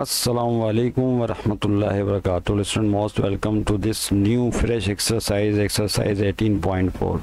Assalamu alaikum wa rahmatullahi wa barakatuh. Listen, most welcome to this new fresh exercise 18.4.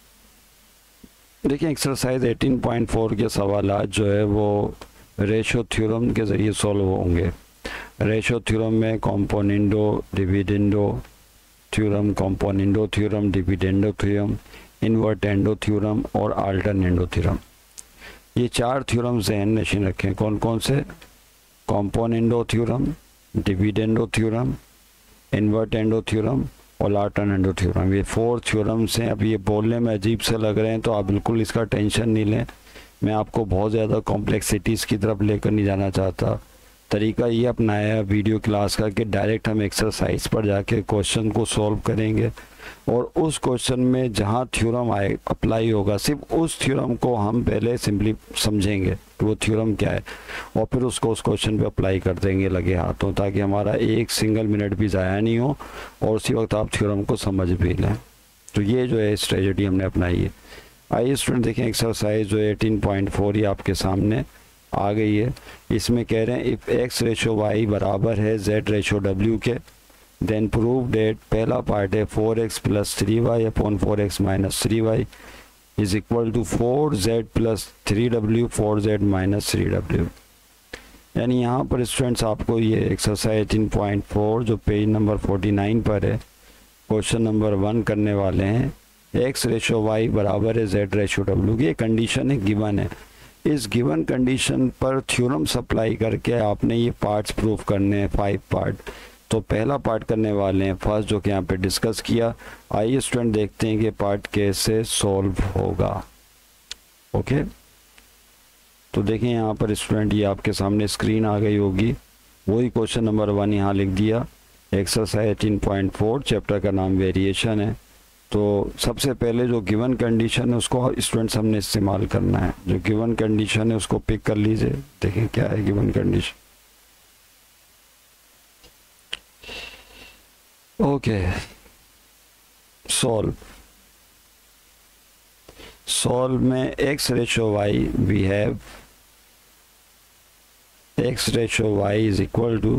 देखिए exercise 18.4 के सवालात जो है वो रेशो थ्योरम के ज़रिए सॉल्व होंगे। रेशो थ्योरम में componendo dividendo theorem, componendo theorem, dividendo theorem, invertendo theorem और अल्टरनेंडो थ्योरम, ये चार थ्योरम ज़हन नशीन रखें। कौन कौन से? Componendo theorem, dividendo theorem, invertendo theorem और अल्टरनेंडो थ्योरम, ये 4 थ्योरम्स हैं। अब ये बोलने में अजीब से लग रहे हैं तो आप बिल्कुल इसका टेंशन नहीं लें। मैं आपको बहुत ज़्यादा कॉम्प्लेक्सिटीज़ की तरफ लेकर नहीं जाना चाहता। तरीका ये अपनाया है वीडियो क्लास का कि डायरेक्ट हम एक्सरसाइज पर जाके क्वेश्चन को सॉल्व करेंगे और उस क्वेश्चन में जहाँ थ्योरम आए अप्लाई होगा सिर्फ उस थ्योरम को हम पहले सिंपली समझेंगे कि वो थ्योरम क्या है और फिर उसको उस क्वेश्चन पे अप्लाई कर देंगे लगे हाथों, ताकि हमारा एक सिंगल मिनट भी ज़ाया नहीं हो और उसी वक्त आप थ्योरम को समझ भी लें। तो ये जो है स्ट्रेटजी हमने अपनाई है। आइए स्टूडेंट देखें, एक्सरसाइज जो 18.4 ये आपके सामने आ गई है। इसमें कह रहे हैं इफ़ x रेशो y बराबर है z रेशो w के, देन प्रूव डेट, पहला पार्ट है 4x plus 3y upon 4x minus 3y is equal to 4z plus 3w 4z minus 3w। यानी यहाँ पर स्टूडेंट्स आपको ये एक्सरसाइज 18.4 जो पेज नंबर 49 पर है, क्वेश्चन नंबर 1 करने वाले हैं। x रेशो y बराबर है z रेशो w की कंडीशन है, गिवन है। इस गिवन कंडीशन पर थ्योरम सप्लाई करके आपने ये पार्ट्स प्रूव करने हैं, 5 पार्ट। तो पहला पार्ट करने वाले हैं फर्स्ट, जो कि यहाँ पे डिस्कस किया। आइए स्टूडेंट देखते हैं कि पार्ट कैसे सॉल्व होगा। ओके, तो देखें यहाँ पर स्टूडेंट ये आपके सामने स्क्रीन आ गई होगी। वही क्वेश्चन नंबर 1 यहाँ लिख दिया। एक्सरसाइज 18.4 चैप्टर का नाम वेरिएशन है। तो सबसे पहले जो गिवन कंडीशन है उसको स्टूडेंट्स हमने इस्तेमाल करना है। जो गिवन कंडीशन है उसको पिक कर लीजिए। देखें क्या है गिवन कंडीशन। ओके, सॉल्व में x ratio y we have x ratio y is equal to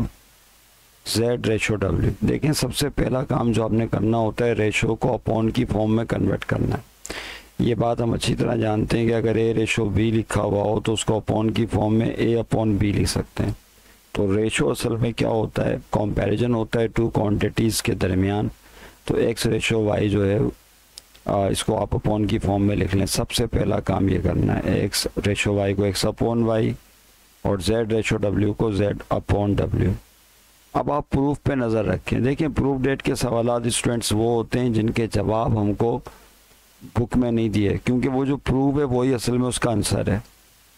z ratio w। देखें सबसे पहला काम जो आपने करना होता है रेशो को अपॉन की फॉर्म में कन्वर्ट करना है। ये बात हम अच्छी तरह जानते हैं कि अगर a रेशो b लिखा हुआ हो तो उसको अपॉन की फॉर्म में a अपॉन b लिख सकते हैं। तो रेशो असल में क्या होता है? कंपैरिजन होता है टू क्वांटिटीज़ के दरमियान। तो x रेशो y जो है इसको आप अपॉन की फॉर्म में लिख लें। सबसे पहला काम ये करना है, x रेशो y को x अपॉन y और z रेशो w को z अपॉन w। अब आप प्रूफ पे नज़र रखें। देखें प्रूफ डेट के सवालात स्टूडेंट्स वो होते हैं जिनके जवाब हमको बुक में नहीं दिए, क्योंकि वो जो प्रूफ है वही असल में उसका आंसर है।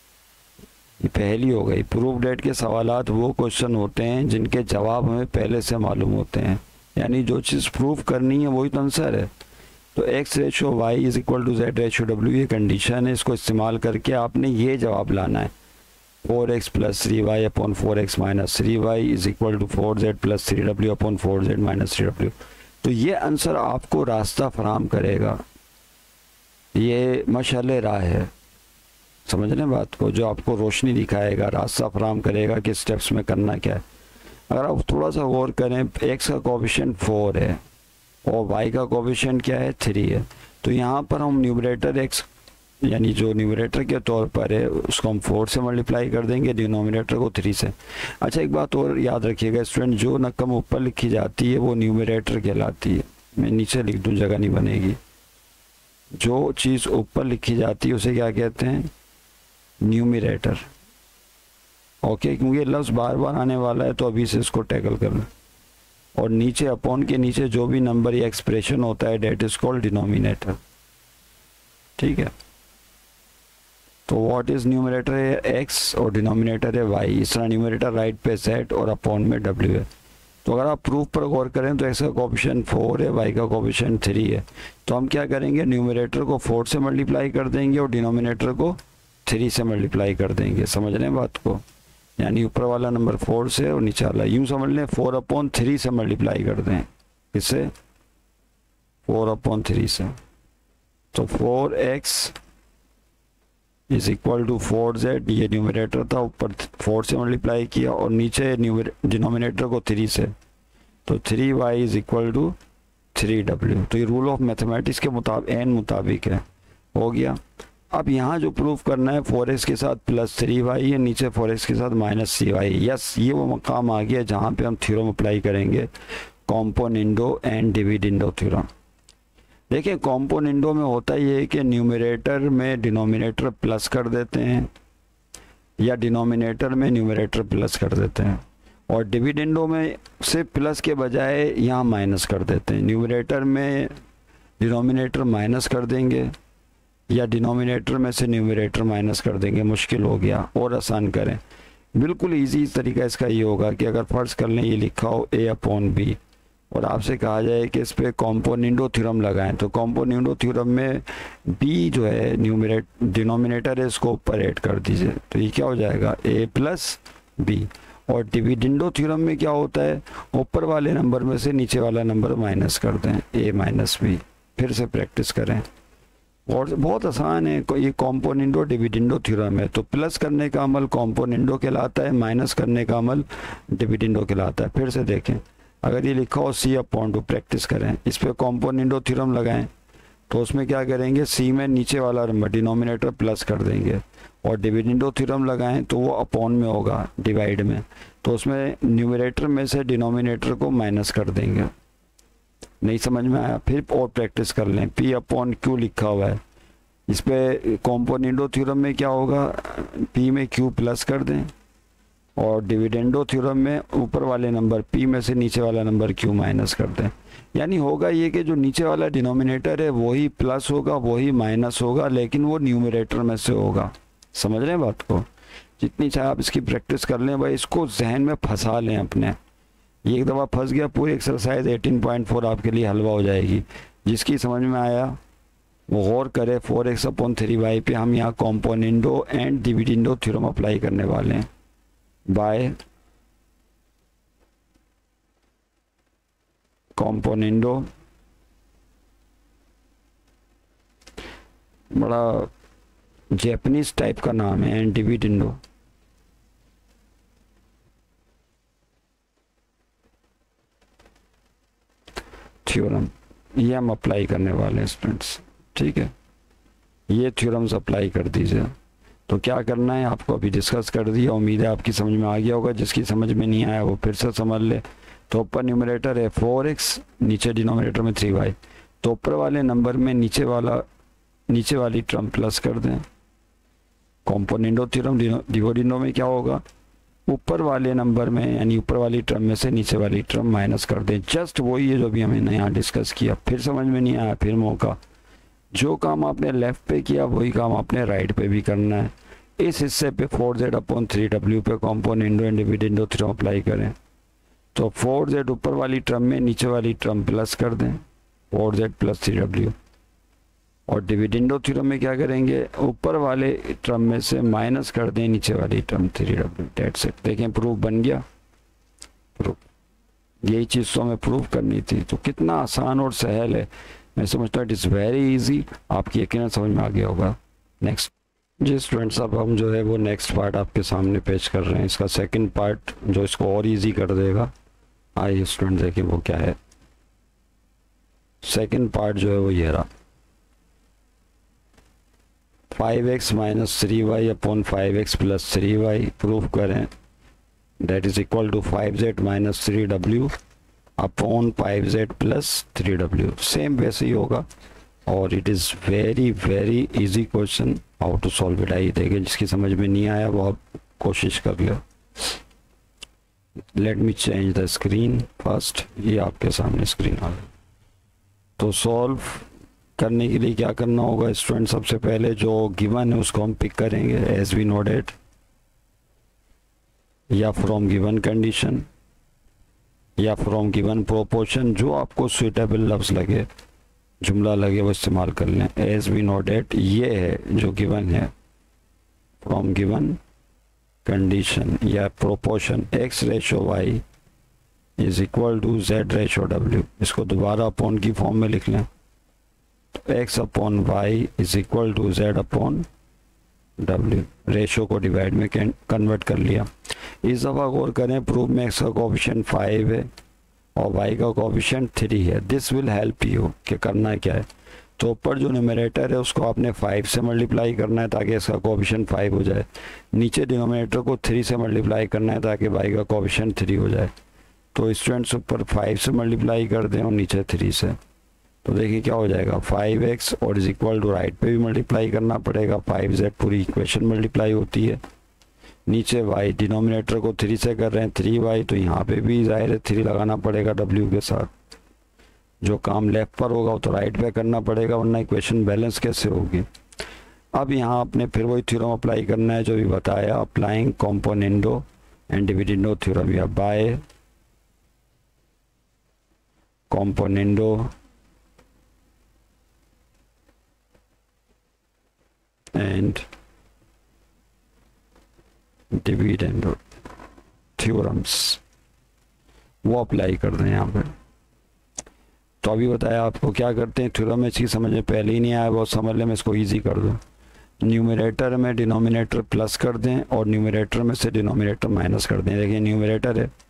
ये पहली हो गई। प्रूफ डेट के सवालात वो क्वेश्चन होते हैं जिनके जवाब हमें पहले से मालूम होते हैं, यानी जो चीज़ प्रूफ करनी है वही तो आंसर है। तो x ratio y is equal to z ratio w ये कंडीशन है। इसको इस्तेमाल करके आपने ये जवाब लाना है, 4x plus 3y upon 4x minus 3y is equal to 4z plus 3w upon 4z minus 3w। तो ये आंसर आपको रास्ता फराहम करेगा। ये मशाले राह है, समझ लें बात को, जो आपको रोशनी दिखाएगा, रास्ता फराहम करेगा कि स्टेप्स में करना क्या है। अगर आप थोड़ा सा गौर करें, x का कोएफिशिएंट 4 है और y का कोएफिशिएंट क्या है? 3 है। तो यहाँ पर हम न्यूमरेटर x यानी जो न्यूमरेटर के तौर पर है उसको हम 4 से मल्टीप्लाई कर देंगे, डिनोमिनेटर को 3 से। अच्छा एक बात और याद रखिएगा स्टूडेंट, जो रकम ऊपर लिखी जाती है वो न्यूमरेटर कहलाती है। मैं नीचे लिख दूँ, जगह नहीं बनेगी। जो चीज़ ऊपर लिखी जाती है उसे क्या कहते हैं? न्यूमरेटर। ओके, क्योंकि लफ्ज़ बार बार आने वाला है तो अभी से इसको टैकल करना। और नीचे अपॉन के नीचे जो भी नंबर या एक्सप्रेशन होता है डेट इज कॉल्ड डिनोमिनेटर। ठीक है, तो व्हाट इज न्यूमरेटर है x और डिनोमिनेटर है y। इस तरह न्यूमरेटर राइट पे z और अपॉन में w है। तो अगर आप प्रूफ पर गौर करें तो x का कोएफिशिएंट 4 है, y का कोएफिशिएंट 3 है। तो हम क्या करेंगे, न्यूमरेटर को 4 से मल्टीप्लाई कर देंगे और डिनोमिनेटर को 3 से मल्टीप्लाई कर देंगे। समझ लें बात को, यानी ऊपर वाला नंबर 4 से और नीचे वाला यूँ समझ लें 4 अपॉन 3 से मल्टीप्लाई कर दें। इससे 4 अपॉन 3 से। तो 4x is equal to 4z, ये न्यूमरेटर था, ऊपर 4 से मल्टीप्लाई किया और नीचे डिनोमिनेटर को 3 से, तो 3y is equal to 3w। तो ये रूल ऑफ मैथमेटिक्स के मुताबिक है, हो गया। अब यहाँ जो प्रूफ करना है 4x के साथ प्लस 3y है, नीचे 4x के साथ माइनस 3y। यस, ये वो मकाम आ गया जहाँ पे हम थ्योरम अप्लाई करेंगे, कॉम्पोनेंडो एंड डिविडेंडो थ्योरम। देखिए कॉम्पोनेंडो में होता ये है कि न्यूमरेटर में डिनोमिनेटर प्लस कर देते हैं या डिनोमिनेटर में न्यूमरेटर प्लस कर देते हैं, और डिविडेंडो में से प्लस के बजाय यहाँ माइनस कर देते हैं। न्यूमरेटर में डिनोमिनेटर माइनस कर देंगे या डिनोमिनेटर में से न्यूमरेटर माइनस कर देंगे। मुश्किल हो गया, और आसान करें। बिल्कुल इजी तरीका इसका ये होगा कि अगर फर्ज कर लें ये लिखा हो a/b और आपसे कहा जाए कि इस पर कॉम्पोनेंडो थ्योरम लगाएं, तो कॉम्पोनेंडो थ्योरम में b जो है डिनोमिनेटर है, इसको ऊपर ऐड कर दीजिए, तो ये क्या हो जाएगा a+b। और डिविडेंडो थ्योरम में क्या होता है, ऊपर वाले नंबर में से नीचे वाला नंबर माइनस कर दें, a-b। फिर से प्रैक्टिस करें, और बहुत आसान है। ये कॉम्पोनेंडो डिविडेंडो थ्योरम है, तो प्लस करने का अमल कॉम्पोनेंडो कहलाता है, माइनस करने का अमल डिविडेंडो कहलाता है। फिर से देखें, अगर ये लिखा हो c/2, प्रैक्टिस करें, इस पर कॉम्पोनेंडो थ्योरम लगाएं, तो उसमें क्या करेंगे, c में नीचे वाला नंबर डिनोमिनेटर प्लस कर देंगे, और डिविडेंडो थ्योरम लगाएं तो वो अपॉन में होगा, डिवाइड में, तो उसमें न्यूमरेटर में से डिनोमिनेटर को माइनस कर देंगे। नहीं समझ में आया, फिर और प्रैक्टिस कर लें। p/q लिखा हुआ है, इस पे कॉम्पोनेंडो थ्योरम में क्या होगा, p में q प्लस कर दें, और डिविडेंडो थ्योरम में ऊपर वाले नंबर p में से नीचे वाला नंबर q माइनस कर दें। यानी होगा ये कि जो नीचे वाला डिनोमिनेटर है वही प्लस होगा, वही माइनस होगा, लेकिन वो न्यूमरेटर में से होगा। समझ रहे हैं बात को? जितनी चाहे आप इसकी प्रैक्टिस कर लें भाई, इसको जहन में फंसा लें अपने। ये एक दफ़ा फंस गया, पूरी एक्सरसाइज 18.4 आपके लिए हलवा हो जाएगी। जिसकी समझ में आया वो गौर करे। 4x/3y पे हम यहाँ componendo and dividendo theorem apply करने वाले हैं बाय कॉम्पोनेंडो। बड़ा जैपनीज टाइप का नाम है, एंड डिविडेंडो। थ्योरम ये हम अप्लाई करने वाले हैं स्टूडेंट्स, ठीक है। ये थ्योरम्स अप्लाई कर दीजिए। तो क्या करना है आपको अभी डिस्कस कर दिया, उम्मीद है आपकी समझ में आ गया होगा। जिसकी समझ में नहीं आया वो फिर से समझ ले। तो ऊपर न्यूमरेटर है 4x, नीचे डिनोमिनेटर में 3y, तो ऊपर वाले नंबर में नीचे वाली टर्म प्लस कर दें। कॉम्पोनेंडो थ्योरम डिविडेंडो में क्या होगा, ऊपर वाले नंबर में यानी ऊपर वाली टर्म में से नीचे वाली टर्म माइनस कर दें। जस्ट वही है जो भी हमने यहाँ डिस्कस किया। फिर समझ में नहीं आया फिर मौका, जो काम आपने लेफ्ट पे किया वही काम आपने राइट पे भी करना है। इस हिस्से पे 4z/3w पे componendo and dividendo theorem apply करें। तो 4z ऊपर वाली टर्म में नीचे वाली टर्म प्लस कर दें, 4z + 3w। और डिविडेंडो थ्योरम में क्या करेंगे, ऊपर वाले टर्म में से माइनस कर दें नीचे वाली टर्म 3w। That's it. देखें प्रूफ बन गया। प्रूफ यही चीज़ तो हमें प्रूफ करनी थी। तो कितना आसान और सहल है, मैं समझता हूँ इट इज़ वेरी इजी। आपकी यकीनन समझ में आ गया होगा। नेक्स्ट जी स्टूडेंट्स, अब हम जो है वो नेक्स्ट पार्ट आपके सामने पेश कर रहे हैं। इसका सेकंड पार्ट जो इसको और इजी कर देगा। आइए स्टूडेंट देखिए वो क्या है। सेकंड पार्ट जो है वो ये रहा, 5x - 3y upon 5x + 3y proof करें। That is equal to 5z - 3w upon 5z + 3w। Same वैसे ही होगा, और it is very very easy question. How to solve it आइए देखें। जिसकी समझ में नहीं आया वो आप कोशिश कर लो। Let me change the screen first. ये आपके सामने स्क्रीन आ गई। तो सॉल्व करने के लिए क्या करना होगा स्टूडेंट, सबसे पहले जो गिवन है उसको हम पिक करेंगे एज वी नो डेट, या फ्रॉम गिवन कंडीशन, या फ्रॉम गिवन प्रोपोर्शन। जो आपको सुइटेबल लफ्ज़ लगे, जुमला लगे, वो इस्तेमाल कर लें। एज वी नो डेट ये है जो गिवन है, फ्रॉम गिवन कंडीशन या proportion x/y is equal to z/w। इसको दोबारा अपॉन की फॉर्म में लिख लें। तो x/y is equal to z/w W, ratio को डिवाइड में कन्वर्ट कर लिया। इस दफ़ा गौर करें, प्रूफ में एक्स का कोफिशिएंट 5 है और वाई का कोफिशिएंट 3 है। दिस विल हेल्प यू कि करना क्या है। तो ऊपर जो न्यूमरेटर है उसको आपने 5 से मल्टीप्लाई करना है ताकि इसका कोफिशिएंट 5 हो जाए। नीचे डिनोमिनेटर को 3 से मल्टीप्लाई करना है ताकि वाई का कोफिशिएंट 3 हो जाए। तो स्टूडेंट्स ऊपर 5 से मल्टीप्लाई कर दें और नीचे 3 से, तो देखिए क्या हो जाएगा 5x और इज इक्वल टू राइट पे भी मल्टीप्लाई करना पड़ेगा, 5z पूरी इक्वेशन मल्टीप्लाई होती है। नीचे y, डिनोमिनेटर को 3 से कर रहे हैं 3y, तो यहाँ पे भी जाहिर है 3 लगाना पड़ेगा w के साथ। जो काम लेफ्ट पर होगा वो तो राइट पे करना पड़ेगा, वरना इक्वेशन बैलेंस कैसे होगी। अब यहाँ आपने फिर वही थ्योरम अप्लाई करना है जो भी बताया, applying componendo and dividendo theorem, या by componendo and dividendo theorems, वो अप्लाई कर दें यहाँ पे। तो अभी बताया आपको क्या करते हैं, थ्योरम में इसकी समझ में पहले ही नहीं आया, बहुत समझ लें, मैं इसको इजी कर दूँ। न्यूमरेटर में डिनोमिनेटर प्लस कर दें और न्यूमरेटर में से डिनोमिनेटर माइनस कर दें। देखिए न्यूमरेटर है,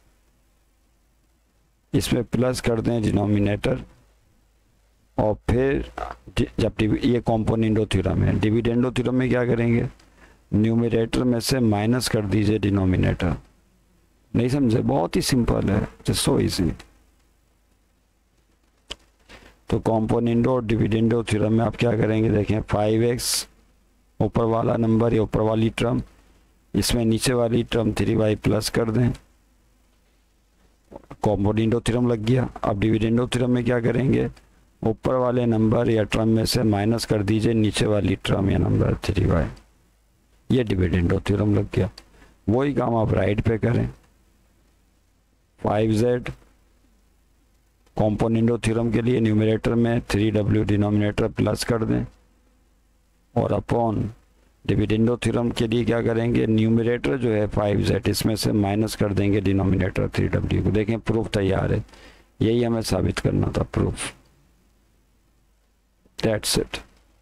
इसमें प्लस कर दें डिनोमिनेटर, और फिर जब ये कॉम्पोनेंडो थ्योरम है। डिविडेंडो थ्योरम में क्या करेंगे, न्यूमरेटर में से माइनस कर दीजिए डिनोमिनेटर। नहीं समझे, बहुत ही सिंपल है, जस्ट सो इजी। तो कॉम्पोनेंडो और डिविडेंडो थ्योरम में आप क्या करेंगे, देखें 5x ऊपर वाला नंबर या ऊपर वाली टर्म, इसमें नीचे वाली टर्म 3y प्लस कर दें, कॉम्पोनेंडो थ्योरम लग गया। अब डिविडेंडो थ्योरम में क्या करेंगे, ऊपर वाले नंबर या टर्म में से माइनस कर दीजिए नीचे वाली टर्म या नंबर 3y, ये डिविडेंडो थ्योरम लग गया। वही काम आप राइट पे करें, 5z कॉम्पोनेंडो थ्योरम के लिए न्यूमरेटर में 3w डिनोमिनेटर प्लस कर दें, और अपॉन डिविडेंडो थ्योरम के लिए क्या करेंगे, न्यूमरेटर जो है 5z इसमें से माइनस कर देंगे डिनोमिनेटर 3w को। देखें प्रूफ तैयार है, यही हमें साबित करना था, प्रूफ, दैट्स इट।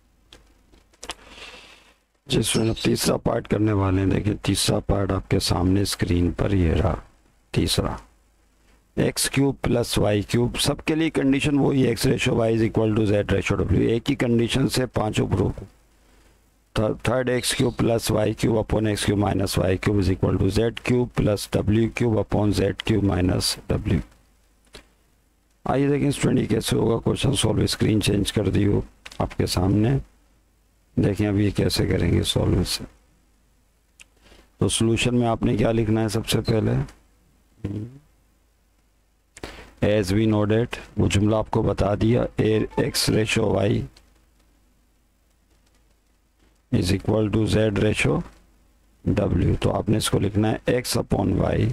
जिसमें तीसरा पार्ट करने वाले हैं, देखिए तीसरा पार्ट आपके सामने स्क्रीन पर ये रहा। तीसरा X cube plus Y cube, सबके लिए कंडीशन वही है, X ratio Y is equal to Z ratio W, एक ही कंडीशन से पांचों proof. Third X cube plus Y cube upon X cube minus Y cube is equal to Z cube plus W cube upon Z cube minus W. आइए देखें student कैसे होगा, question solve. Screen change कर दी हो आपके सामने, देखें अभी कैसे करेंगे सॉल्व से। तो सॉल्यूशन में आपने क्या लिखना है, सबसे पहले एज वी नो डेट, वो जुमला आपको बता दिया, x ratio Y is equal to Z ratio डब्ल्यू। तो आपने इसको लिखना है एक्स अपॉन वाई,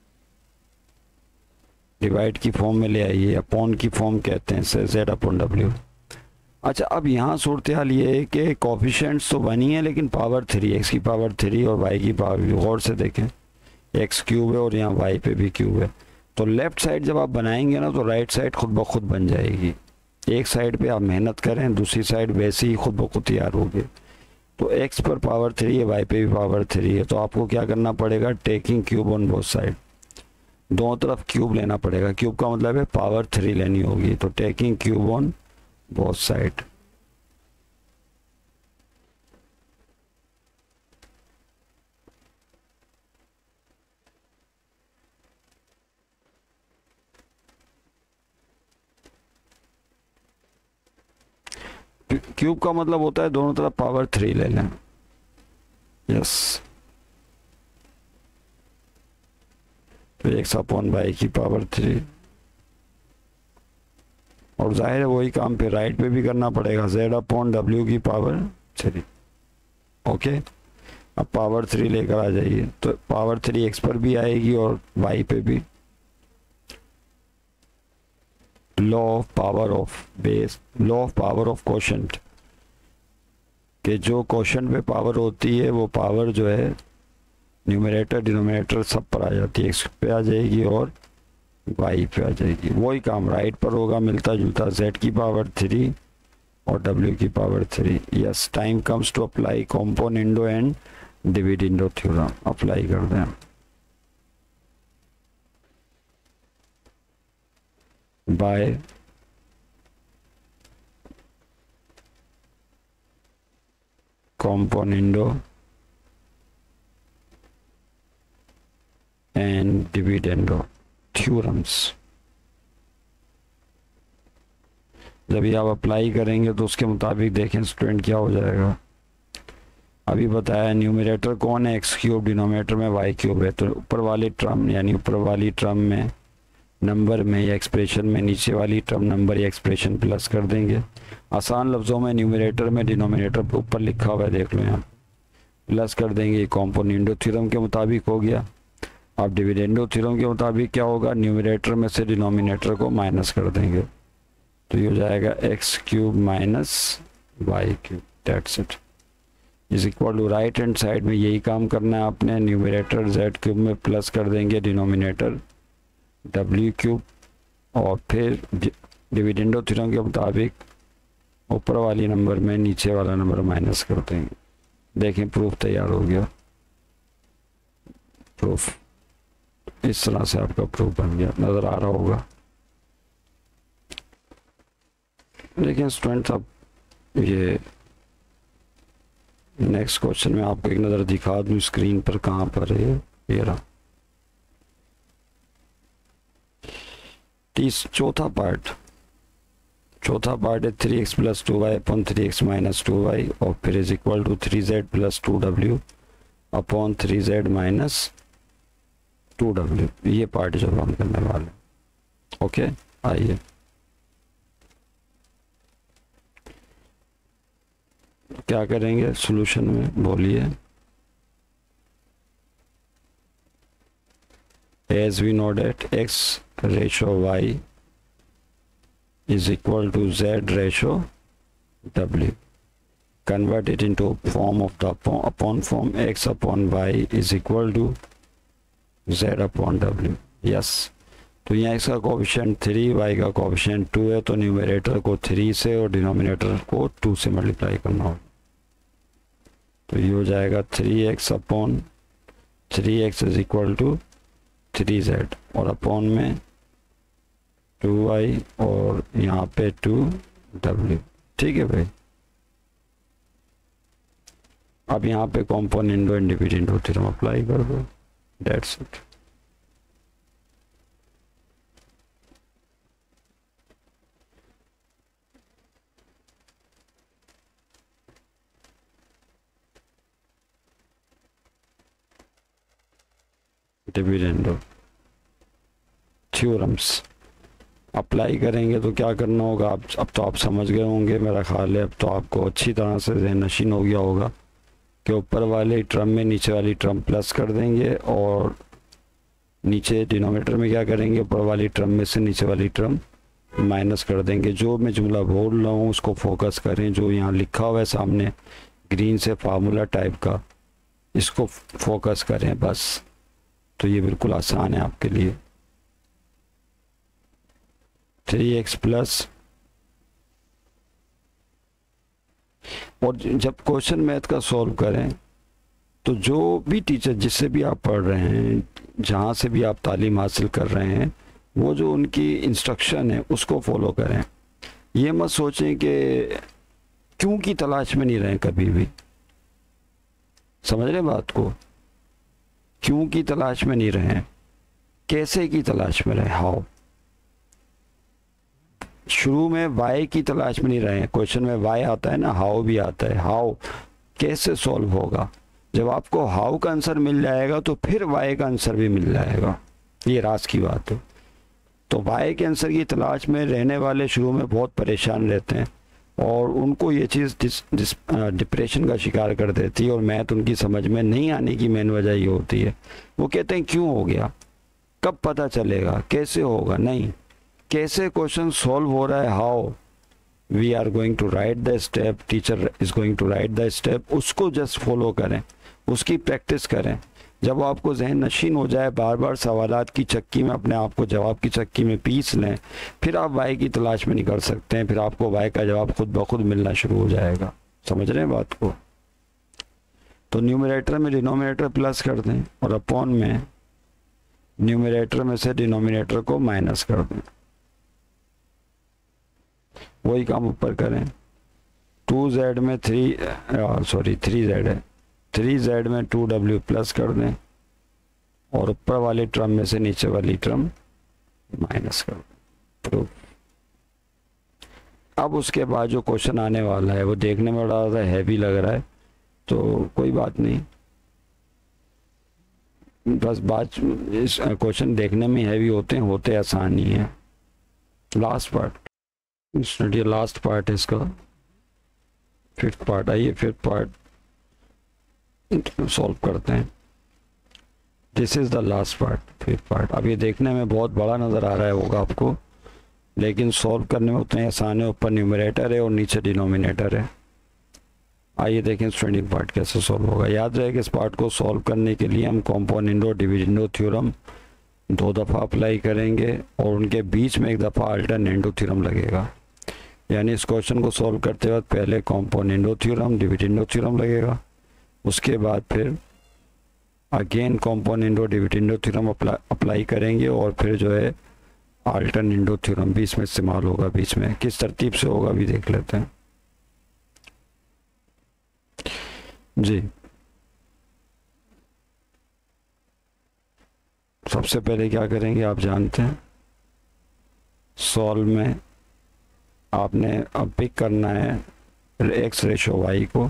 डिवाइड की फॉर्म में ले आइए, अपॉन की फॉर्म कहते हैं इसे, जेड अपॉन डब्ल्यू। अच्छा, अब यहाँ सूरत हाल ये है कि कोफिशिएंट्स तो बनी है लेकिन पावर 3, एक्स की पावर 3 और वाई की पावर भी। गौर से देखें, एक्स क्यूब है और यहाँ वाई पे भी क्यूब है। तो लेफ्ट साइड जब आप बनाएंगे ना तो राइट साइड खुद ब खुद बन जाएगी। एक साइड पे आप मेहनत करें, दूसरी साइड वैसे ही खुद ब खुद तैयार होगी। तो एक्स पर पावर 3 है, वाई पे भी पावर 3 है, तो आपको क्या करना पड़ेगा, taking cube on both side, दोनों तरफ क्यूब लेना पड़ेगा। क्यूब का मतलब है पावर 3 लेनी होगी, तो taking cube on both side. Cube का मतलब होता है दोनों तरफ पावर 3 ले लें। यस, तो एक्स अपॉन वाई की पावर 3, और जाहिर है वही काम पे राइट पे भी करना पड़ेगा, जेड अपॉन डब्ल्यू की पावर 3। ओके, अब पावर 3 लेकर आ जाइए, तो पावर 3 एक्स पर भी आएगी और वाई पे भी। Law of power of base, law of power of quotient, कि जो कोशेंट पे पावर होती है वो पावर जो है न्यूमरेटर डिनोमिनेटर सब पर आ जाती है, एक्स पे आ जाएगी और वाई पे आ जाएगी। वही काम राइट पर होगा, मिलता जुलता, जेड की पावर 3 और w की power 3। Yes, time comes to apply componendo and dividendo theorem. Apply कर दें। By componendo and dividendo theorems. जब ये आप अप्लाई करेंगे तो उसके मुताबिक देखें स्टूडेंट क्या हो जाएगा। अभी बताया न्यूमरेटर कौन है, एक्स क्यूब, डिनोमिनेटर में वाई क्यूब है, तो ऊपर वाली टर्म यानी ऊपर वाली टर्म में नंबर में या एक्सप्रेशन में नीचे वाली टर्म नंबर या एक्सप्रेशन प्लस कर देंगे। आसान लफ्ज़ों में न्यूमरेटर में डिनोमिनेटर ऊपर लिखा हुआ है, देख लो यहाँ, प्लस कर देंगे। कॉम्पोनेंडो थ्योरम के मुताबिक हो गया। अब डिविडेंडो थ्योरम के मुताबिक क्या होगा, न्यूमरेटर में से डिनोमिनेटर को माइनस कर देंगे, तो ये हो जाएगा x cube minus Y cube, that's it, is equal to right hand side में यही काम करना है आपने। न्यूमरेटर जेड क्यूब में प्लस कर देंगे डिनोमिनेटर डब्ल्यू क्यूब, और फिर डिविडेंडो थ्योरम के मुताबिक ऊपर वाली नंबर में नीचे वाला नंबर माइनस कर देंगे। देखें प्रूफ तैयार हो गया। प्रूफ इस तरह से आपका प्रूफ बन गया, नज़र आ रहा होगा। लेकिन स्टूडेंट अब ये नेक्स्ट क्वेश्चन में आपको एक नज़र दिखा दूँ स्क्रीन पर, कहाँ पर है ये रहा। चौथा पार्ट है 3x plus 2y upon 3x minus 2y और फिर is equal to 3z plus 2w upon 3z minus 2w। ये पार्ट जो हम करने वाले। ओके, आइए क्या करेंगे सॉल्यूशन में, बोलिए। as we know that x ratio y is equal to z ratio w, convert it into form of the upon form, x upon y is equal to z upon w। yes, तो यहाँ x का coefficient 3, y का coefficient 2 है, तो numerator को 3 से और denominator को 2 से मल्टीप्लाई करना होगा, तो ये हो जाएगा 3x upon 3x is equal to 3z और अपॉन में 2y और यहाँ पे 2w। ठीक है भाई, अब यहाँ पे componendo and dividendo theorem apply कर दो, that's it. Dividendo theorems apply करेंगे तो क्या करना होगा, आप अब तो आप समझ गए होंगे मेरा ख्याल है। अब तो आपको अच्छी तरह से ज़हन नशीन हो गया होगा कि ऊपर वाले टर्म में नीचे वाली टर्म प्लस कर देंगे और नीचे डिनोमिनेटर में क्या करेंगे, ऊपर वाली टर्म में से नीचे वाली टर्म माइनस कर देंगे। जो मैं जुमला बोल रहा हूँ उसको फोकस करें, जो यहाँ लिखा हुआ है सामने ग्रीन से फार्मूला टाइप का, इसको फोकस करें बस, तो ये बिल्कुल आसान है आपके लिए। 3x प्लस, और जब क्वेश्चन मैथ का सॉल्व करें तो जो भी टीचर जिससे भी आप पढ़ रहे हैं, जहाँ से भी आप तालीम हासिल कर रहे हैं, वो जो उनकी इंस्ट्रक्शन है उसको फॉलो करें। ये मत सोचें कि क्यों की तलाश में नहीं रहें कभी भी, समझ रहे बात को, क्यों की तलाश में नहीं रहें, कैसे की तलाश में रहें, हाउ। शुरू में वाई की तलाश में नहीं रहें, क्वेश्चन में वाई आता है ना, हाउ भी आता है, हाउ कैसे सॉल्व होगा। जब आपको हाउ का आंसर मिल जाएगा तो फिर वाई का आंसर भी मिल जाएगा, ये राज की बात है। तो वाई के आंसर की तलाश में रहने वाले शुरू में बहुत परेशान रहते हैं और उनको ये चीज़ डिप्रेशन का शिकार कर देती है और मैथ उनकी समझ में नहीं आने की मेन वजह ये होती है। वो कहते हैं क्यों हो गया, कब पता चलेगा, कैसे होगा, नहीं, कैसे क्वेश्चन सॉल्व हो रहा है, how we are going to write the step, teacher is going to write the step, उसको जस्ट फॉलो करें, उसकी प्रैक्टिस करें। जब आपको जहन नशीन हो जाए, बार बार सवालात की चक्की में अपने आप को जवाब की चक्की में पीस लें, फिर आप वाई की तलाश में निकल सकते हैं, फिर आपको वाई का जवाब खुद ब खुद मिलना शुरू हो जाएगा। समझ रहे हैं बात को? तो न्यूमरेटर में डिनोमिनेटर प्लस कर दें और अपॉन में न्यूमरेटर में से डिनोमिनेटर को माइनस कर दें। वही काम ऊपर करें। 2z में 3z है, 3z में 2w प्लस कर दें और ऊपर वाली टर्म में से नीचे वाली टर्म माइनस कर दें। प्रूफ। अब उसके बाद जो क्वेश्चन आने वाला है वो देखने में बड़ा ज़्यादा हैवी लग रहा है, तो कोई बात नहीं, बस बात, इस क्वेश्चन देखने में हैवी होते आसान ही है। लास्ट पार्ट, ये लास्ट पार्ट है इसका, फिफ्थ पार्ट। आइए फिफ्थ पार्ट सॉल्व करते हैं। This is the last part, fifth part. अब ये देखने में बहुत बड़ा नज़र आ रहा है होगा आपको, लेकिन सॉल्व करने में उतने आसान है। ऊपर न्यूमरेटर है और नीचे डिनोमिनेटर है। आइए देखें स्टूडेंट पार्ट कैसे सॉल्व होगा। याद रहे कि इस पार्ट को सॉल्व करने के लिए हम कॉम्पोनेंडो डिविडेंडो थ्योरम 2 दफ़ा अप्लाई करेंगे और उनके बीच में 1 दफ़ा अल्टरनेंडो थ्योरम लगेगा। यानी इस क्वेश्चन को सॉल्व करते वक्त पहले कॉम्पोनेंडो थ्योरम डिविडेंडो थ्योरम लगेगा, उसके बाद फिर again componendo dividendo theorem apply करेंगे और फिर जो है अल्टरनेंडो थ्योरम भी इसमें इस्तेमाल होगा बीच में। किस तरतीब से होगा भी देख लेते हैं जी। सबसे पहले क्या करेंगे आप जानते हैं, सॉल्व में आपने अब पिक करना है x रेशो y को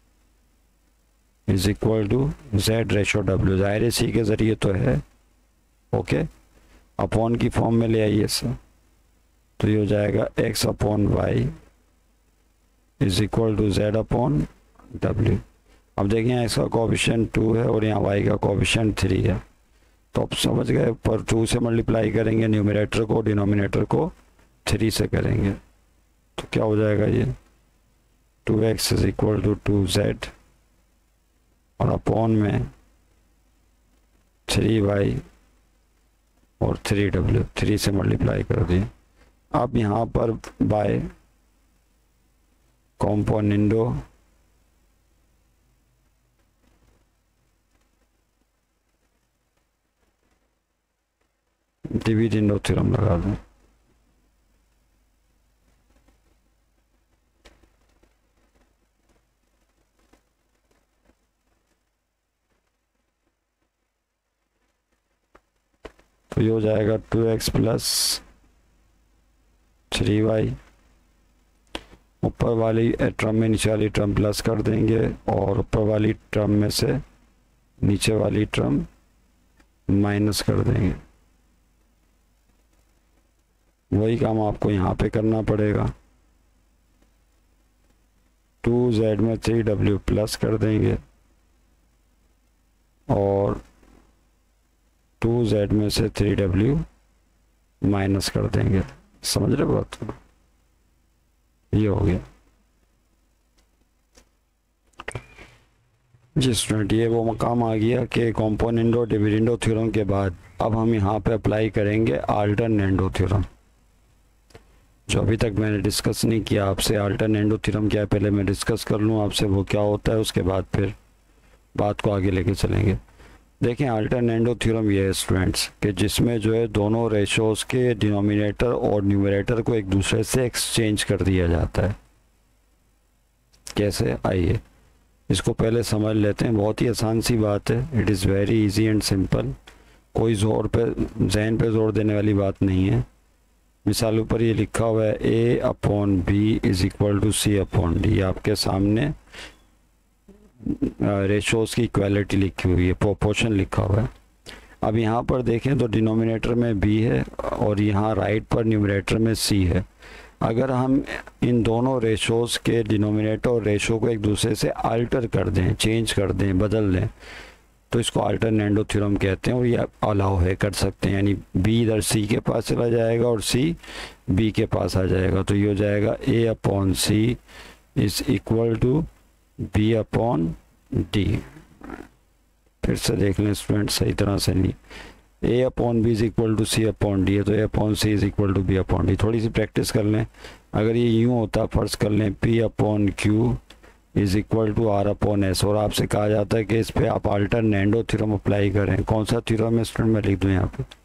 is equal to z ratio w। ज़ाहिर सी के ज़रिए तो है, ओके। अपॉन की फॉर्म में ले आइए सर, तो ये हो जाएगा x upon y is equal to z upon w। अब देखिए यहाँ इसका कोएफिशिएंट 2 है और यहाँ y का कोएफिशिएंट 3 है, तो आप समझ गए। पर 2 से मल्टीप्लाई करेंगे न्यूमरेटर को, डिनोमिनेटर को 3 से करेंगे, तो क्या हो जाएगा ये 2x is equal to 2z और अपॉन में 3y और 3w, 3 से मल्टीप्लाई कर दिए। अब यहाँ पर बाय कॉम्पोनेंडो डिविडेंडो थ्योरम लगा दें। तो ये हो जाएगा 2x प्लस 3y, ऊपर वाली टर्म में नीचे वाली टर्म प्लस कर देंगे और ऊपर वाली टर्म में से नीचे वाली टर्म माइनस कर देंगे। वही काम आपको यहाँ पे करना पड़ेगा। 2z में 3w प्लस कर देंगे और 2z में से 3w माइनस कर देंगे। समझ रहे बात? ये हो गया जी स्टूडेंट। ये वो मकाम आ गया कि कॉम्पोनेंडो डिविडेंडो थ्योरम के बाद अब हम यहाँ पे अप्लाई करेंगे अल्टरनेंडो थ्योरम, जो अभी तक मैंने डिस्कस नहीं किया आपसे। अल्टरनेंडो थ्योरम क्या है पहले मैं डिस्कस कर लूँ आपसे, वो क्या होता है, उसके बाद फिर बात को आगे लेके चलेंगे। देखें अल्टरनेंडो थ्योरम ये है स्टूडेंट्स कि जिसमें जो है दोनों रेशोज के डिनोमिनेटर और न्यूमरेटर को एक दूसरे से एक्सचेंज कर दिया जाता है। कैसे, आइए इसको पहले समझ लेते हैं। बहुत ही आसान सी बात है, it is very easy and simple. कोई जोर पे जहन पे जोर देने वाली बात नहीं है। मिसाल ऊपर ये लिखा हुआ है a upon b is equal to c upon d. आपके सामने रेशोज़ की इक्वालिटी लिखी हुई है, प्रोपोर्शन लिखा हुआ है। अब यहाँ पर देखें तो डिनोमिनेटर में b है और यहाँ राइट पर न्यूमरेटर में c है। अगर हम इन दोनों रेशोज़ के डिनोमिनेटर और रेशो को एक दूसरे से अल्टर कर दें, चेंज कर दें, बदल दें, तो इसको अल्टरनेंडो थ्योरम कहते हैं और ये अलाउ है, कर सकते हैं। यानी b इधर c के पास चला जाएगा और c b के पास आ जाएगा, तो ये हो जाएगा a upon c is equal to b upon d। फिर से देख लें स्टूडेंट, सही तरह से नहीं। A upon b is equal to c upon d है, तो a upon c is equal to b upon d. थोड़ी सी प्रैक्टिस कर लें। अगर ये यूँ होता, फर्ज कर लें p upon q is equal to r upon s, और आपसे कहा जाता है कि इस पे आप अल्टरनेंडो थ्योरम अप्लाई करें। कौन सा थ्योरम है स्टूडेंट, मैं लिख दूँ यहाँ पे,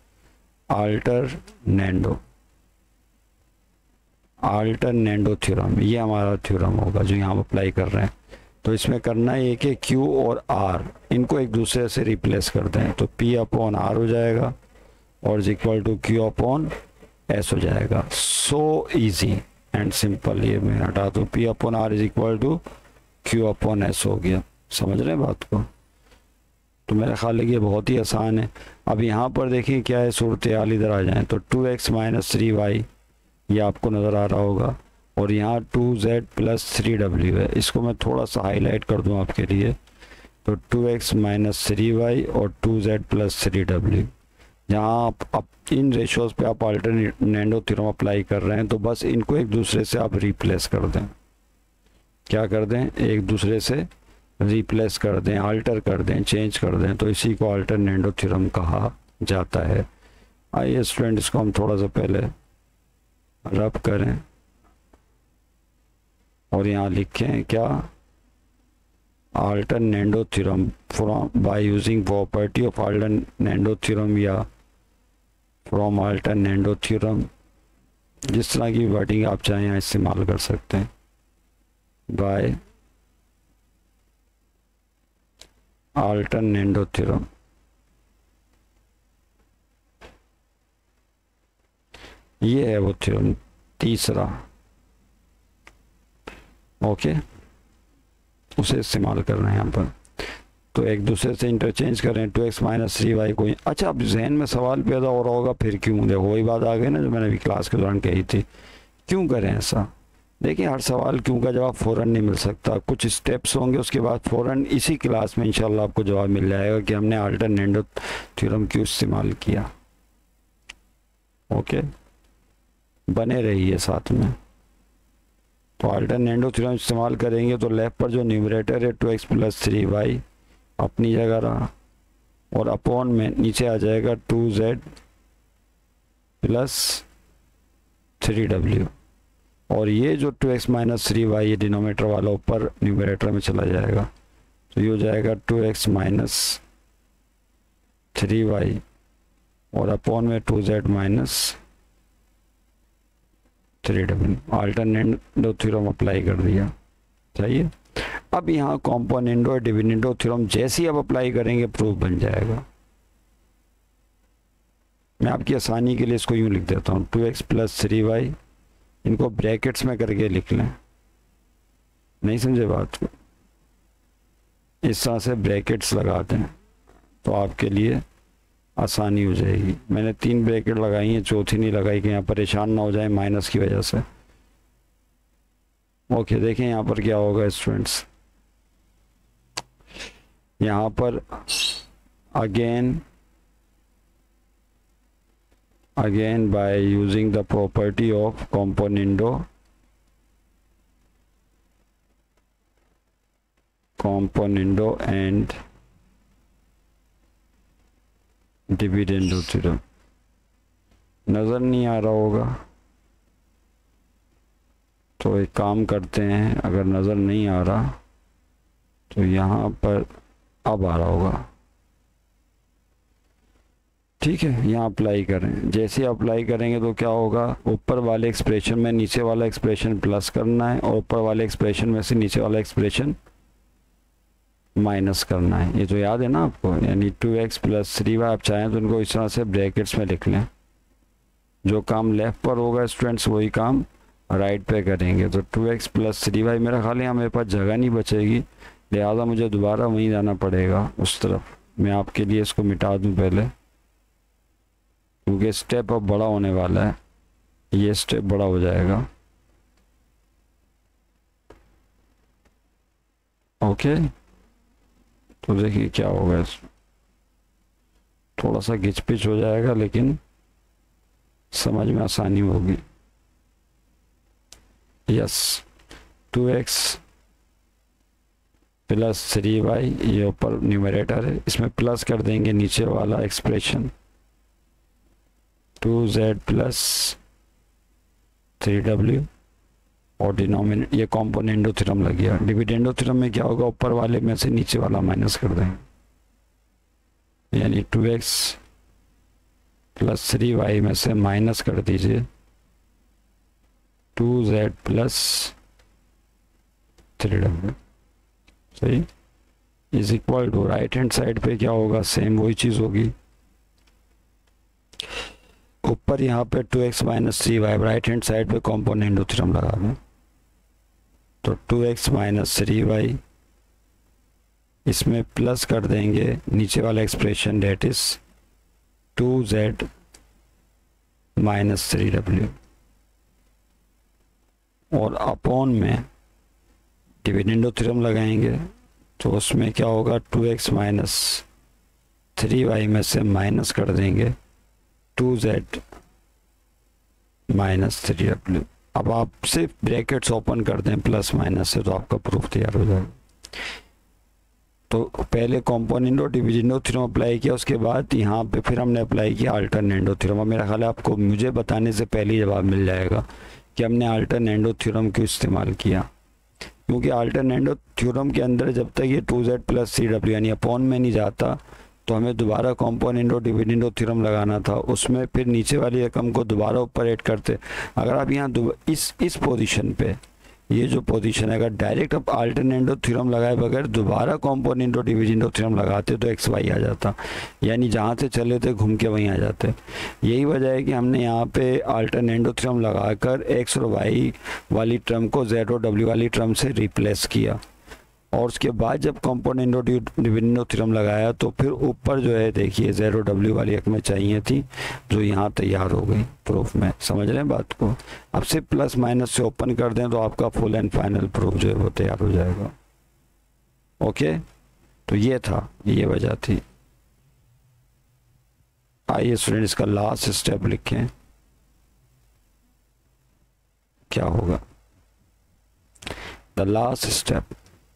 अल्टरनेंडो थ्योरम। ये हमारा थ्योरम होगा जो यहाँ अप्लाई कर रहे हैं। तो इसमें करना है कि Q और R इनको एक दूसरे से रिप्लेस कर दें, तो P अपॉन आर हो जाएगा और is equal to Q upon s हो जाएगा। So easy and simple. ये मैं हटा दूँ, P upon r is equal to Q upon s हो गया। समझ रहे हैं बात को? तो मेरा ख्याल है कि ये बहुत ही आसान है। अब यहाँ पर देखिए क्या है सूरत हाल, इधर आ जाएँ तो 2x माइनस 3y ये आपको नज़र आ रहा होगा, और यहाँ 2z प्लस 3w है। इसको मैं थोड़ा सा हाईलाइट कर दूँ आपके लिए, तो 2x माइनस 3y और 2z प्लस 3w। जहाँ आप इन रेशोज़ पे आप अल्टरनेंडो थ्योरम अप्लाई कर रहे हैं, तो बस इनको एक दूसरे से आप रिप्लेस कर दें। क्या कर दें? एक दूसरे से रिप्लेस कर दें, अल्टर कर दें, चेंज कर दें, तो इसी को अल्टरनेंडो थ्योरम कहा जाता है। आइए स्टूडेंट, इसको हम थोड़ा सा पहले रब करें और यहाँ लिखें क्या, alternendo theorem from by using property of alternendo theorem या फ्रॉम अल्टरनेंडो थ्योरम। जिस तरह की वर्डिंग आप चाहें यहाँ इस्तेमाल कर सकते हैं। बाय अल्टरनेंडो थ्योरम, ये है वो थ्योरम तीसरा। ओके, उसे इस्तेमाल करना है यहाँ पर। तो एक दूसरे से इंटरचेंज कर रहे हैं 2x माइनस 3y को। अच्छा, अब जहन में सवाल पैदा हो रहा होगा फिर क्यों, देखो वही बात आ गई ना जो मैंने अभी क्लास के दौरान कही थी, क्यों करें ऐसा। देखिए हर सवाल क्यों का जवाब फ़ौरन नहीं मिल सकता, कुछ स्टेप्स होंगे, उसके बाद फ़ौरन इसी क्लास में इंशाल्लाह आपको जवाब मिल जाएगा कि हमने अल्टरनेंडो थ्योरम क्यों इस्तेमाल किया। ओके, बने रहिए साथ में। तो अल्टरनेंडो थ्योरम इस्तेमाल करेंगे तो लेफ्ट पर जो न्यूमरेटर है 2x प्लस 3y अपनी जगह रहा, और अपॉन में नीचे आ जाएगा 2z प्लस 3w, और ये जो 2x माइनस 3y ये डिनोमिनेटर वाला ऊपर न्यूमरेटर में चला जाएगा, तो ये हो जाएगा 2x माइनस 3y और अपॉन में 2z minus 3w। Alternendo theorem apply कर दिया, चाहिए। अब यहाँ कॉम्पोनेंडो और डिविडेंडो थ्योरम जैसे ही आप अप्लाई करेंगे प्रूफ बन जाएगा। मैं आपकी आसानी के लिए इसको यूँ लिख देता हूँ, 2x प्लस 3y, इनको ब्रैकेट्स में करके लिख लें। नहीं समझे बात को? इस तरह से ब्रैकेट्स लगा दें तो आपके लिए आसानी हो जाएगी। मैंने 3 ब्रैकेट लगाई हैं, चौथी नहीं लगाई कि यहाँ परेशान ना हो जाए माइनस की वजह से। ओके, देखें यहाँ पर क्या होगा स्टूडेंट्स, यहाँ पर again by using the property of componendo and dividendo theorem. नज़र नहीं आ रहा होगा तो एक काम करते हैं, अगर नज़र नहीं आ रहा तो यहाँ पर अब आ रहा होगा, ठीक है। यहाँ अप्लाई करें, जैसे अप्लाई करेंगे तो क्या होगा, ऊपर वाले एक्सप्रेशन में नीचे वाला एक्सप्रेशन प्लस करना है और ऊपर वाले एक्सप्रेशन में से नीचे वाला एक्सप्रेशन माइनस करना है। ये तो याद है ना आपको, यानी 2x प्लस 3y। आप चाहें तो इनको इस तरह से ब्रैकेट्स में लिख लें। जो काम लेफ़्ट पर होगा स्टूडेंट्स वही काम राइट पे करेंगे। तो 2x प्लस 3y, मेरा ख्याल है यहाँ मेरे पास जगह नहीं बचेगी, लिहाजा मुझे दोबारा वहीं जाना पड़ेगा उस तरफ। मैं आपके लिए इसको मिटा दूँ पहले, क्योंकि स्टेप अब बड़ा होने वाला है, ये स्टेप बड़ा हो जाएगा। ओके, तो देखिए क्या होगा, थोड़ा सा घिच पिच हो जाएगा लेकिन समझ में आसानी होगी। यस, 2x प्लस 3y, ये ऊपर न्यूमरेटर है, इसमें प्लस कर देंगे नीचे वाला एक्सप्रेशन 2z प्लस 3w, और डिनोमिनेटर ये कॉम्पोनेंडो थ्योरम लग गया। डिविडेंडो थ्योरम में क्या होगा, ऊपर वाले में से नीचे वाला माइनस कर देंगे, यानी 2x प्लस 3y में से माइनस कर दीजिए 2z प्लस 3w, सही, is equal to right hand side पे क्या होगा, सेम वही चीज होगी। ऊपर यहाँ पे 2x minus 3y, right hand side पे कॉम्पोनेंडो थ्योरम लगा दें, तो 2x माइनस 3y, इसमें प्लस कर देंगे नीचे वाला expression date is 2z minus 3w, और अपॉन में डिविडेंडो थ्योरम लगाएंगे, तो उसमें क्या होगा 2x माइनस 3y में से माइनस कर देंगे 2z माइनस 3w। अब आप सिर्फ ब्रैकेट्स ओपन कर दें प्लस माइनस से, तो आपका प्रूफ तैयार हो जाएगा। तो पहले कॉम्पोनेंडो डिविडेंडो थ्योरम अप्लाई किया, उसके बाद यहाँ पे फिर हमने अप्लाई किया अल्टरनेंडो थ्योरम। मेरा ख्याल है आपको मुझे बताने से पहले ही जवाब मिल जाएगा कि हमने अल्टरनेंडो थ्योरम क्यों इस्तेमाल किया, क्योंकि अल्टरनेंडो थ्योरम के अंदर जब तक ये 2z प्लस 3w यानी अपॉन में नहीं जाता, तो हमें दोबारा कॉम्पोनेंडो डिविडेंडो थ्योरम लगाना था, उसमें फिर नीचे वाली रकम को दोबारा ऊपर ऐड करते। अगर आप यहाँ इस पोजीशन पे, ये जो पोजीशन है, अगर डायरेक्ट आप अल्टरनेंडो थ्योरम लगाए बगैर दोबारा कॉम्पोनेंडो डिविडेंडो थ्योरम लगाते तो एक्स वाई आ जाता, यानी जहाँ से चले थे घूम के वहीं आ जाते। यही वजह है कि हमने यहाँ पे अल्टरनेंडो थ्योरम लगाकर एक्स और वाई वाली टर्म को जेड और डब्ल्यू वाली टर्म से रिप्लेस किया, और उसके बाद जब कॉम्पोनेंडो डिविडेंडो थ्योरम लगाया तो फिर ऊपर जो है देखिए जेड और डब्ल्यू वाली हमें चाहिए थी, जो यहाँ तैयार हो गई प्रूफ में। समझ रहे हैं बात को? अब से प्लस माइनस से ओपन कर दें तो आपका फुल एंड फाइनल प्रूफ जो है वो तैयार हो जाएगा। ओके, तो ये था, ये वजह थी। आइए स्टूडेंट इसका लास्ट स्टेप लिखें, क्या होगा द लास्ट स्टेप।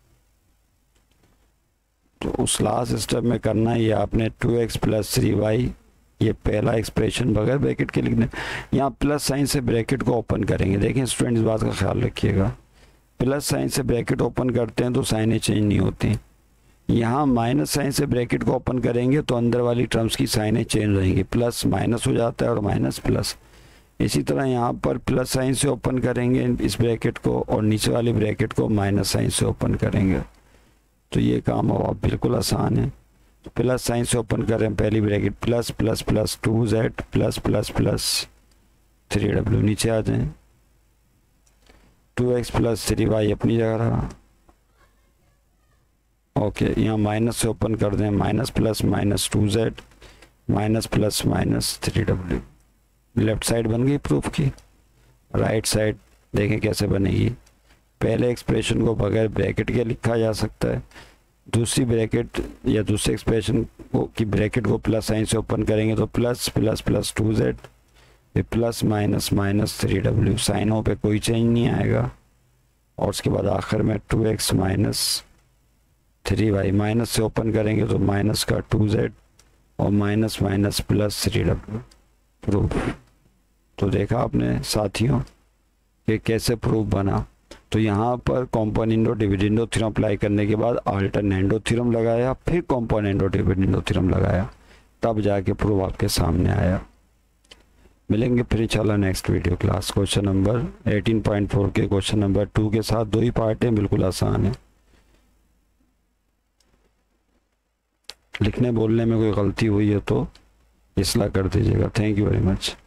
तो उस लास्ट स्टेप में करना है, ये आपने 2x प्लस 3y, ये पहला एक्सप्रेशन बगैर ब्रैकेट के लिखने, यहाँ प्लस साइन से ब्रैकेट को ओपन करेंगे। देखें स्टूडेंट इस बात का ख्याल रखिएगा, प्लस साइन से ब्रैकेट ओपन करते हैं तो साइनें चेंज नहीं होती। यहाँ माइनस साइन से ब्रैकेट को ओपन करेंगे तो अंदर वाली टर्म्स की साइनें चेंज रहेंगी, प्लस माइनस हो जाता है और माइनस प्लस। इसी तरह यहाँ पर प्लस साइन से ओपन करेंगे इस ब्रैकेट को, और नीचे वाली ब्रैकेट को माइनस साइन से ओपन करेंगे, तो ये काम अब बिल्कुल आसान है। तो प्लस साइन से ओपन कर रहे हैं पहली bracket, plus plus plus 2z plus plus plus 3w, नीचे आ जाएं 2x प्लस 3y अपनी जगह रहा। ओके, यहाँ माइनस से ओपन कर दें, minus plus minus 2z minus plus minus 3w। Left side बन गई प्रूफ की। राइट साइड देखें कैसे बनेगी। पहले एक्सप्रेशन को बगैर ब्रैकेट के लिखा जा सकता है, दूसरी ब्रैकेट या दूसरे एक्सप्रेशन को की ब्रैकेट को प्लस साइन से ओपन करेंगे तो प्लस प्लस प्लस 2z, फिर प्लस माइनस माइनस 3w, साइनों पे कोई चेंज नहीं आएगा, और उसके बाद आखिर में 2x माइनस 3y, माइनस से ओपन करेंगे तो माइनस का 2z और minus minus plus 3w proof. तो देखा आपने साथियों कि कैसे प्रूफ बना। तो यहाँ पर कॉम्पोनेंडो डिविडेंडो थ्योरम अप्लाई करने के बाद अल्टरनेंडो थ्योरम लगाया, फिर कॉम्पोनेंडो डिविडेंडो थ्योरम लगाया, तब जाके प्रूफ आपके सामने आया। मिलेंगे फिर इंशाल्लाह next video class. Question number 18.4 के क्वेश्चन नंबर 2 के साथ 2 ही पार्ट हैं, बिल्कुल आसान है। लिखने बोलने में कोई गलती हुई है तो इसला कर दीजिएगा। Thank you very much.